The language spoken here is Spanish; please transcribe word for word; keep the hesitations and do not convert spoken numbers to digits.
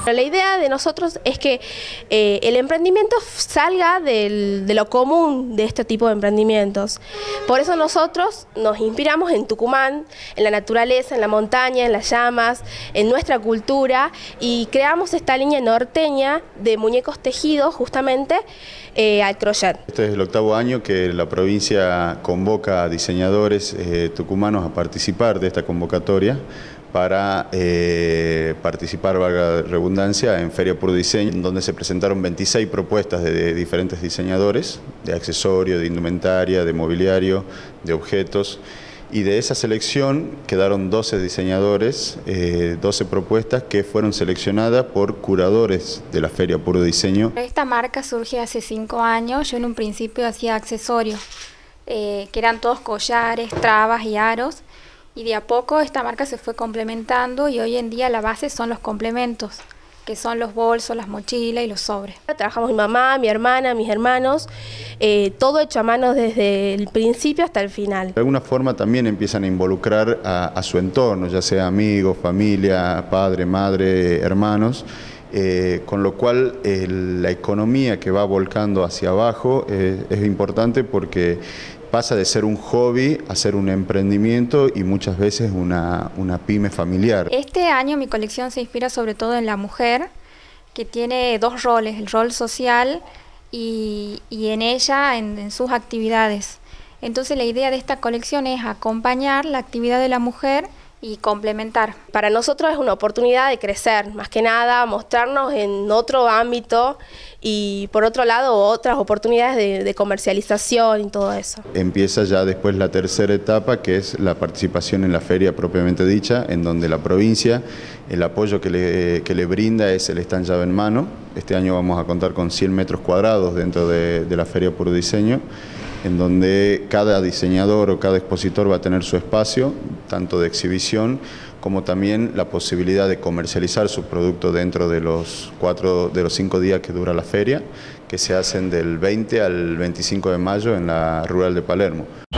La idea de nosotros es que eh, el emprendimiento salga del, de lo común de este tipo de emprendimientos. Por eso nosotros nos inspiramos en Tucumán, en la naturaleza, en la montaña, en las llamas, en nuestra cultura, y creamos esta línea norteña de muñecos tejidos justamente eh, al crochet. Este es el octavo año que la provincia convoca a diseñadores eh, tucumanos a participar de esta convocatoria para eh, participar, valga la redundancia, en Feria Puro Diseño, donde se presentaron veintiséis propuestas de, de diferentes diseñadores, de accesorios, de indumentaria, de mobiliario, de objetos. Y de esa selección quedaron doce diseñadores, eh, doce propuestas que fueron seleccionadas por curadores de la Feria Puro Diseño. Esta marca surge hace cinco años. Yo en un principio hacía accesorios, eh, que eran todos collares, trabas y aros. Y de a poco esta marca se fue complementando y hoy en día la base son los complementos, que son los bolsos, las mochilas y los sobres. Trabajamos mi mamá, mi hermana, mis hermanos, eh, todo hecho a mano desde el principio hasta el final. De alguna forma también empiezan a involucrar a, a su entorno, ya sea amigos, familia, padre, madre, hermanos, eh, con lo cual eh, la economía que va volcando hacia abajo eh, es importante porque pasa de ser un hobby a ser un emprendimiento y muchas veces una, una pyme familiar. Este año mi colección se inspira sobre todo en la mujer, que tiene dos roles, el rol social y, y en ella, en, en sus actividades. Entonces la idea de esta colección es acompañar la actividad de la mujer y complementar. Para nosotros es una oportunidad de crecer, más que nada mostrarnos en otro ámbito y por otro lado otras oportunidades de, de comercialización y todo eso. Empieza ya después la tercera etapa, que es la participación en la feria propiamente dicha, en donde la provincia, el apoyo que le, que le brinda es el stand llave en mano. Este año vamos a contar con cien metros cuadrados dentro de, de la Feria Puro Diseño, en donde cada diseñador o cada expositor va a tener su espacio, tanto de exhibición como también la posibilidad de comercializar su producto dentro de los cuatro, de los cinco días que dura la feria, que se hacen del veinte al veinticinco de mayo en la Rural de Palermo.